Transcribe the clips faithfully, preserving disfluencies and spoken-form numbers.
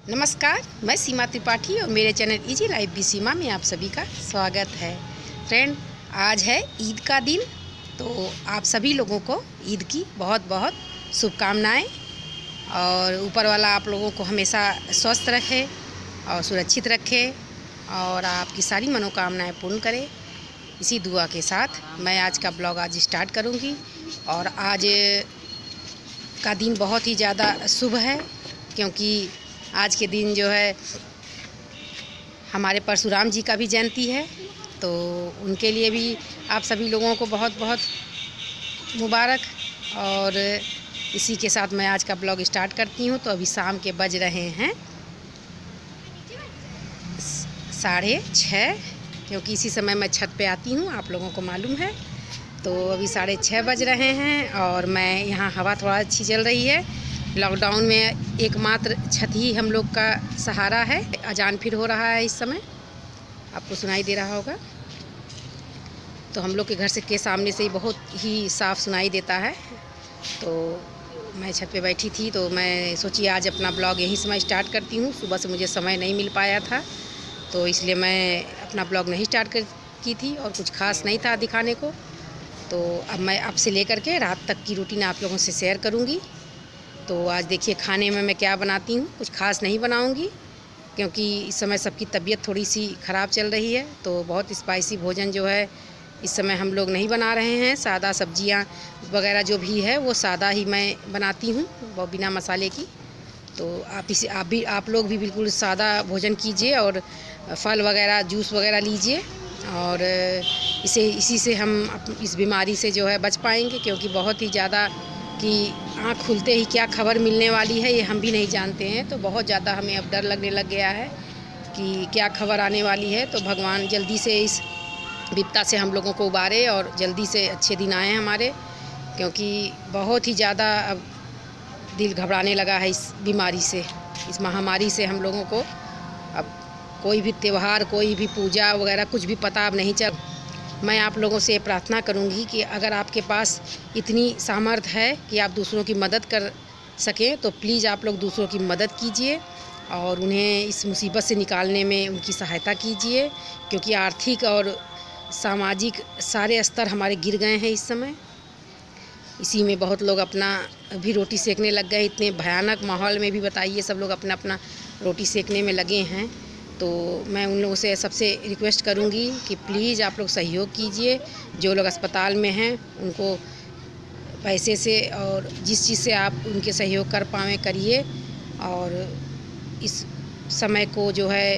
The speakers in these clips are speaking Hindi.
नमस्कार, मैं सीमा त्रिपाठी और मेरे channel easy life by Seema में आप सभी का स्वागत है। फ्रेंड, आज है ईद का दिन, तो आप सभी लोगों को ईद की बहुत बहुत शुभकामनाएं और ऊपर वाला आप लोगों को हमेशा स्वस्थ रखे और सुरक्षित रखे और आपकी सारी मनोकामनाएं पूर्ण करे। इसी दुआ के साथ मैं आज का ब्लॉग आज स्टार्ट करूंगी। और आज का दिन बहुत ही ज़्यादा शुभ है, क्योंकि आज के दिन जो है हमारे परशुराम जी का भी जयंती है, तो उनके लिए भी आप सभी लोगों को बहुत बहुत मुबारक। और इसी के साथ मैं आज का ब्लॉग स्टार्ट करती हूँ। तो अभी शाम के बज रहे हैं साढ़े छः, क्योंकि इसी समय मैं छत पे आती हूँ, आप लोगों को मालूम है। तो अभी साढ़े छः बज रहे हैं और मैं यहाँ हवा थोड़ा अच्छी चल रही है। लॉकडाउन में एकमात्र छत ही हम लोग का सहारा है। अजान फिर हो रहा है, इस समय आपको सुनाई दे रहा होगा। तो हम लोग के घर से के सामने से ही बहुत ही साफ़ सुनाई देता है। तो मैं छत पे बैठी थी, तो मैं सोची आज अपना ब्लॉग यहीं से मैं स्टार्ट करती हूँ। सुबह से मुझे समय नहीं मिल पाया था, तो इसलिए मैं अपना ब्लॉग नहीं स्टार्ट कर की थी और कुछ खास नहीं था दिखाने को। तो अब मैं अब से लेकर के रात तक की रूटीन आप लोगों से शेयर करूँगी। तो आज देखिए खाने में मैं क्या बनाती हूँ। कुछ खास नहीं बनाऊँगी, क्योंकि इस समय सबकी तबीयत थोड़ी सी ख़राब चल रही है। तो बहुत स्पाइसी भोजन जो है इस समय हम लोग नहीं बना रहे हैं। सादा सब्जियाँ वगैरह जो भी है वो सादा ही मैं बनाती हूँ, वो बिना मसाले की। तो आप इसे आप भी आप लोग भी बिल्कुल सादा भोजन कीजिए और फल वगैरह जूस वगैरह लीजिए, और इसे इसी से हम इस बीमारी से जो है बच पाएंगे। क्योंकि बहुत ही ज़्यादा कि आँख खुलते ही क्या खबर मिलने वाली है ये हम भी नहीं जानते हैं। तो बहुत ज़्यादा हमें अब डर लगने लग गया है कि क्या खबर आने वाली है। तो भगवान जल्दी से इस विपदा से हम लोगों को उबारे और जल्दी से अच्छे दिन आए हमारे, क्योंकि बहुत ही ज़्यादा अब दिल घबराने लगा है इस बीमारी से, इस महामारी से। हम लोगों को अब कोई भी त्यौहार, कोई भी पूजा वगैरह कुछ भी पता अब नहीं चल। मैं आप लोगों से प्रार्थना करूंगी कि अगर आपके पास इतनी सामर्थ्य है कि आप दूसरों की मदद कर सकें, तो प्लीज़ आप लोग दूसरों की मदद कीजिए और उन्हें इस मुसीबत से निकालने में उनकी सहायता कीजिए। क्योंकि आर्थिक और सामाजिक सारे स्तर हमारे गिर गए हैं इस समय। इसी में बहुत लोग अपना भी रोटी सेकने लग गए। इतने भयानक माहौल में भी बताइए सब लोग अपना अपना रोटी सेकने में लगे हैं। तो मैं उन लोगों से सबसे रिक्वेस्ट करूंगी कि प्लीज़ आप लोग सहयोग कीजिए। जो लोग अस्पताल में हैं उनको पैसे से और जिस चीज़ से आप उनके सहयोग कर पाएँ करिए, और इस समय को जो है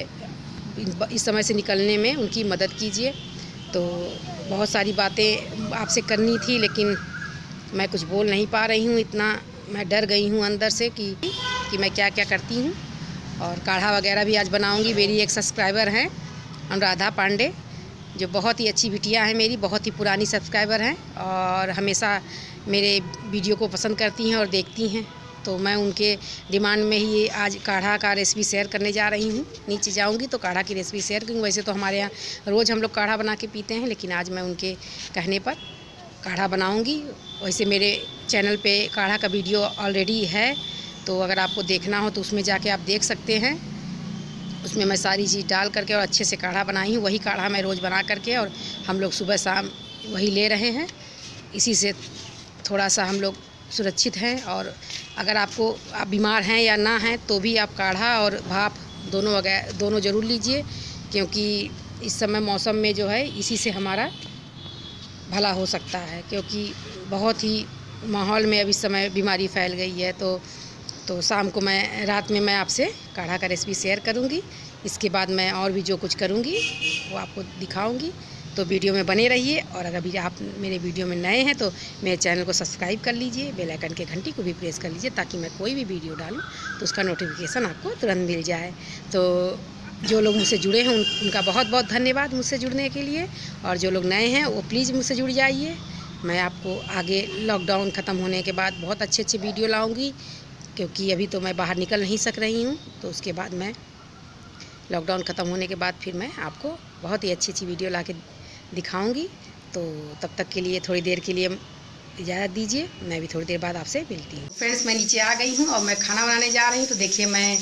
इस समय से निकलने में उनकी मदद कीजिए। तो बहुत सारी बातें आपसे करनी थी, लेकिन मैं कुछ बोल नहीं पा रही हूँ। इतना मैं डर गई हूँ अंदर से कि कि मैं क्या क्या करती हूँ। और काढ़ा वगैरह भी आज बनाऊंगी। मेरी एक सब्सक्राइबर हैं अनुराधा पांडे, जो बहुत ही अच्छी बिटिया है मेरी, बहुत ही पुरानी सब्सक्राइबर हैं और हमेशा मेरे वीडियो को पसंद करती हैं और देखती हैं। तो मैं उनके डिमांड में ही आज काढ़ा का रेसिपी शेयर करने जा रही हूँ। नीचे जाऊँगी तो काढ़ा की रेसिपी शेयर करूँगी। वैसे तो हमारे यहाँ रोज़ हम लोग काढ़ा बना के पीते हैं, लेकिन आज मैं उनके कहने पर काढ़ा बनाऊँगी। वैसे मेरे चैनल पे काढ़ा का वीडियो ऑलरेडी है, तो अगर आपको देखना हो तो उसमें जाके आप देख सकते हैं। उसमें मैं सारी चीज़ डाल करके और अच्छे से काढ़ा बनाई हूँ। वही काढ़ा मैं रोज़ बना करके और हम लोग सुबह शाम वही ले रहे हैं। इसी से थोड़ा सा हम लोग सुरक्षित हैं। और अगर आपको आप बीमार हैं या ना हैं तो भी आप काढ़ा और भाप दोनों वगैरह दोनों ज़रूर लीजिए, क्योंकि इस समय मौसम में जो है इसी से हमारा भला हो सकता है। क्योंकि बहुत ही माहौल में अब इस समय बीमारी फैल गई है। तो तो शाम को मैं रात में मैं आपसे काढ़ा का रेसिपी शेयर करूंगी। इसके बाद मैं और भी जो कुछ करूंगी वो आपको दिखाऊंगी। तो वीडियो में बने रहिए। और अगर भी आप मेरे वीडियो में नए हैं तो मेरे चैनल को सब्सक्राइब कर लीजिए, बेल आइकन के घंटी को भी प्रेस कर लीजिए, ताकि मैं कोई भी वीडियो डालूँ तो उसका नोटिफिकेशन आपको तुरंत मिल जाए। तो जो लोग मुझसे जुड़े हैं उन, उनका बहुत बहुत धन्यवाद मुझसे जुड़ने के लिए। और जो लोग नए हैं वो प्लीज़ मुझसे जुड़ जाइए। मैं आपको आगे लॉकडाउन ख़त्म होने के बाद बहुत अच्छे अच्छे वीडियो लाऊँगी, क्योंकि अभी तो मैं बाहर निकल नहीं सक रही हूँ। तो उसके बाद मैं लॉकडाउन ख़त्म होने के बाद फिर मैं आपको बहुत ही अच्छी अच्छी वीडियो ला के दिखाऊँगी। तो तब तक के लिए थोड़ी देर के लिए इजाज़त दीजिए। मैं भी थोड़ी देर बाद आपसे मिलती हूँ। फ्रेंड्स, मैं नीचे आ गई हूँ और मैं खाना बनाने जा रही हूँ। तो देखिए मैं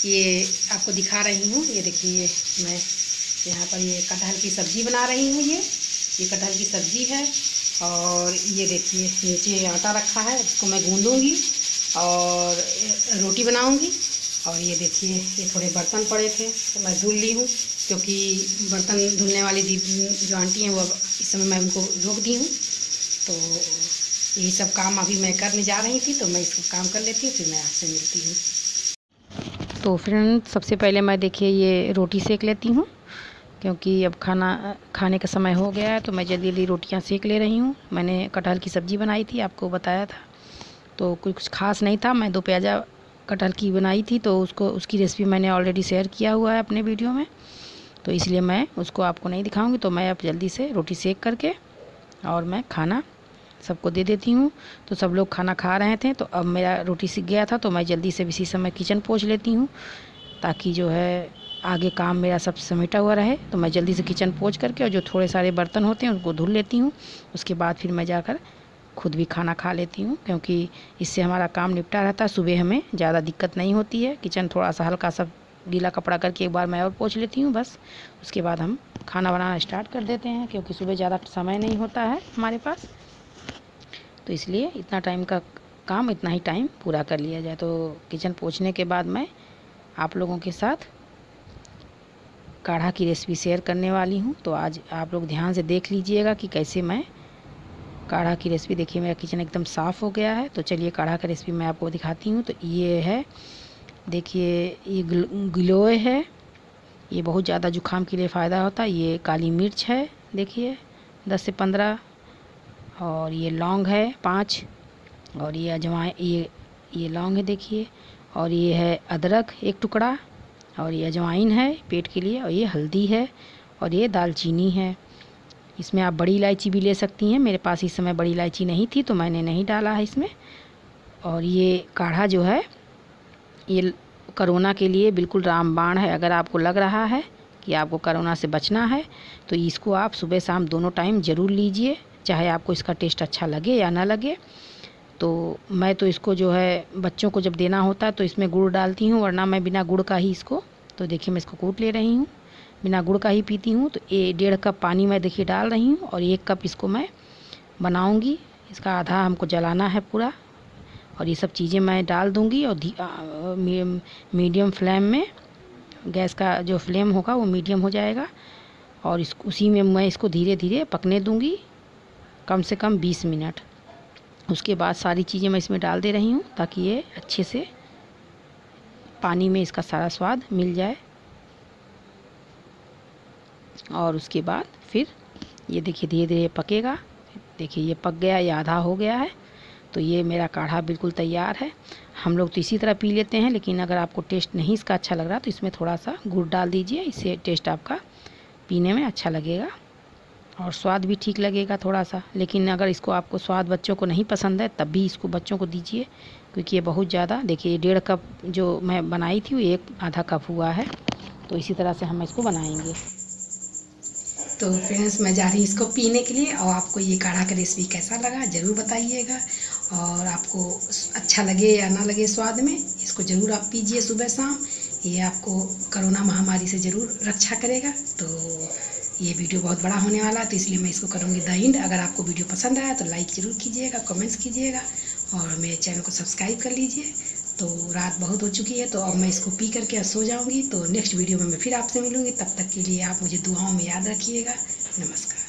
ये आपको दिखा रही हूँ। ये देखिए मैं यहाँ पर ये कटहल की सब्ज़ी बना रही हूँ। ये ये कटहल की सब्ज़ी है। और ये देखिए नीचे आटा रखा है, इसको मैं गूँधूँगी और रोटी बनाऊँगी। और ये देखिए ये थोड़े बर्तन पड़े थे तो मैं धुल ली हूँ, क्योंकि बर्तन धुलने वाली दी जो आंटी हैं वो इस समय मैं उनको रोक दी हूँ। तो यही सब काम अभी मैं करने जा रही थी, तो मैं इसको काम कर लेती हूँ, फिर मैं आपसे मिलती हूँ। तो फ्रेंड सबसे पहले मैं देखिए ये रोटी सेक लेती हूँ, क्योंकि अब खाना खाने का समय हो गया है, तो मैं जल्दी जल्दी रोटियाँ सेक ले रही हूँ। मैंने कटहल की सब्ज़ी बनाई थी, आपको बताया था, तो कुछ खास नहीं था। मैं दो प्याजा कटहल की बनाई थी, तो उसको उसकी रेसिपी मैंने ऑलरेडी शेयर किया हुआ है अपने वीडियो में, तो इसलिए मैं उसको आपको नहीं दिखाऊंगी। तो मैं अब जल्दी से रोटी सेक करके और मैं खाना सबको दे देती हूँ। तो सब लोग खाना खा रहे थे, तो अब मेरा रोटी सीख गया था, तो मैं जल्दी से इसी समय किचन पोंछ लेती हूँ, ताकि जो है आगे काम मेरा सब समेटा हुआ रहे। तो मैं जल्दी से किचन पोंछ करके और जो थोड़े सारे बर्तन होते हैं उनको धुल लेती हूँ। उसके बाद फिर मैं जाकर खुद भी खाना खा लेती हूँ, क्योंकि इससे हमारा काम निपटा रहता है। सुबह हमें ज़्यादा दिक्कत नहीं होती है। किचन थोड़ा सा हल्का सा गीला कपड़ा करके एक बार मैं और पोंछ लेती हूँ बस। उसके बाद हम खाना बनाना स्टार्ट कर देते हैं, क्योंकि सुबह ज़्यादा समय नहीं होता है हमारे पास, तो इसलिए इतना टाइम का काम इतना ही टाइम पूरा कर लिया जाए। तो किचन पोंछने के बाद मैं आप लोगों के साथ काढ़ा की रेसिपी शेयर करने वाली हूँ। तो आज आप लोग ध्यान से देख लीजिएगा कि कैसे मैं काढ़ा की रेसिपी। देखिए मेरा किचन एकदम साफ़ हो गया है। तो चलिए काढ़ा की रेसिपी मैं आपको दिखाती हूँ। तो ये है, देखिए ये गिलोय है, ये बहुत ज़्यादा जुकाम के लिए फ़ायदा होता है। ये काली मिर्च है, देखिए दस से पंद्रह, और ये लौंग है पाँच, और ये अजवाइन, ये ये लौंग है देखिए, और ये है अदरक एक टुकड़ा, और ये अजवाइन है पेट के लिए, और ये हल्दी है, और ये दालचीनी है। इसमें आप बड़ी इलायची भी ले सकती हैं, मेरे पास इस समय बड़ी इलायची नहीं थी तो मैंने नहीं डाला है इसमें। और ये काढ़ा जो है ये कोरोना के लिए बिल्कुल रामबाण है। अगर आपको लग रहा है कि आपको कोरोना से बचना है, तो इसको आप सुबह शाम दोनों टाइम ज़रूर लीजिए, चाहे आपको इसका टेस्ट अच्छा लगे या ना लगे। तो मैं तो इसको जो है बच्चों को जब देना होता है तो इसमें गुड़ डालती हूँ, वरना मैं बिना गुड़ का ही इसको, तो देखिए मैं इसको कूट ले रही हूँ, बिना गुड़ का ही पीती हूँ। तो ये डेढ़ कप पानी मैं देखिए डाल रही हूँ, और एक कप इसको मैं बनाऊँगी। इसका आधा हमको जलाना है पूरा, और ये सब चीज़ें मैं डाल दूँगी। और मीडियम फ्लेम में, गैस का जो फ्लेम होगा वो मीडियम हो जाएगा, और इस उसी में मैं इसको धीरे धीरे पकने दूँगी कम से कम बीस मिनट। उसके बाद सारी चीज़ें मैं इसमें डाल दे रही हूँ, ताकि ये अच्छे से पानी में इसका सारा स्वाद मिल जाए। और उसके बाद फिर ये देखिए धीरे धीरे पकेगा। देखिए ये पक गया, ये आधा हो गया है। तो ये मेरा काढ़ा बिल्कुल तैयार है। हम लोग तो इसी तरह पी लेते हैं, लेकिन अगर आपको टेस्ट नहीं इसका अच्छा लग रहा तो इसमें थोड़ा सा गुड़ डाल दीजिए, इससे टेस्ट आपका पीने में अच्छा लगेगा और स्वाद भी ठीक लगेगा थोड़ा सा। लेकिन अगर इसको आपको स्वाद बच्चों को नहीं पसंद है तब भी इसको बच्चों को दीजिए, क्योंकि ये बहुत ज़्यादा, देखिए डेढ़ कप जो मैं बनाई थी वो एक आधा कप हुआ है। तो इसी तरह से हम इसको बनाएंगे। तो फ्रेंड्स मैं जा रही हूँ इसको पीने के लिए, और आपको ये काढ़ा का रेसिपी कैसा लगा ज़रूर बताइएगा, और आपको अच्छा लगे या ना लगे स्वाद में, इसको ज़रूर आप पीजिए सुबह शाम। ये आपको कोरोना महामारी से ज़रूर रक्षा करेगा। तो ये वीडियो बहुत बड़ा होने वाला है, तो इसलिए मैं इसको करूँगी द एंड। अगर आपको वीडियो पसंद आया तो लाइक ज़रूर कीजिएगा, कमेंट्स कीजिएगा, और मेरे चैनल को सब्सक्राइब कर लीजिए। तो रात बहुत हो चुकी है, तो अब मैं इसको पी करके अब सो जाऊँगी। तो नेक्स्ट वीडियो में मैं फिर आपसे मिलूँगी, तब तक के लिए आप मुझे दुआओं में याद रखिएगा। नमस्कार।